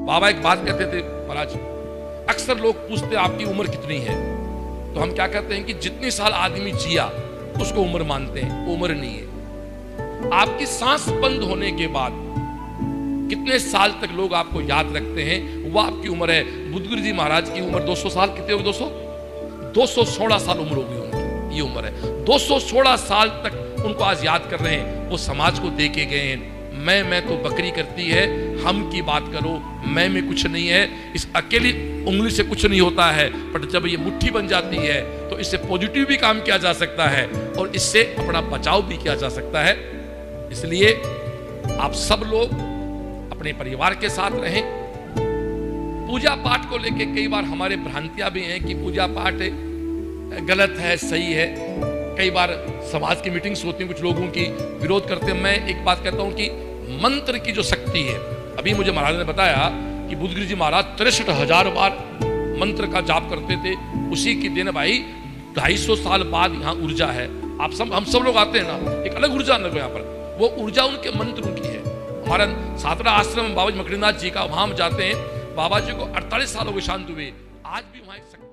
बाबा एक बात कहते थे महाराज, अक्सर लोग पूछते आपकी उम्र कितनी है, तो हम क्या कहते हैं कि जितने साल आदमी जिया उसको उम्र मानते हैं, वो उम्र नहीं है। आपकी सांस बंद होने के बाद कितने साल तक लोग आपको याद रखते हैं, वो आपकी उम्र है। बुद्धगुरु जी महाराज की उम्र 200 साल, कितने होगी 216 साल उम्र होगी उनकी, ये उम्र है। 216 साल तक उनको आज याद कर रहे हैं। वो समाज को दे के गए हैं। मैं तो बकरी करती है, हम की बात करो, मैं में कुछ नहीं है। इस अकेली उंगली से कुछ नहीं होता है, पर जब ये मुट्ठी बन जाती है तो इससे पॉजिटिव भी काम किया जा सकता है और इससे अपना बचाव भी किया जा सकता है। इसलिए आप सब लोग अपने परिवार के साथ रहें। पूजा पाठ को लेके कई बार हमारे भ्रांतियां भी हैं कि पूजा पाठ गलत है, सही है। कई बार समाज की मीटिंग्स होती हैं, कुछ लोगों की विरोध करते हैं। मैं एक बात कहता हूं कि मंत्र की जो शक्ति है, अभी मुझे महाराज ने बताया कि बुद्धगुरु जी महाराज 63,000 बार मंत्र का जाप करते थे। उसी की देन भाई 250 साल बाद यहाँ ऊर्जा है। हम सब लोग आते हैं ना, एक अलग ऊर्जा अंदर यहाँ पर, वो ऊर्जा उनके मंत्रों की है। हमारा सातरा आश्रम बाबा जी मकड़ीनाथ जी का, वहां हम जाते हैं। बाबा जी को 48 साल हो गए शांत हुए, आज भी वहां एक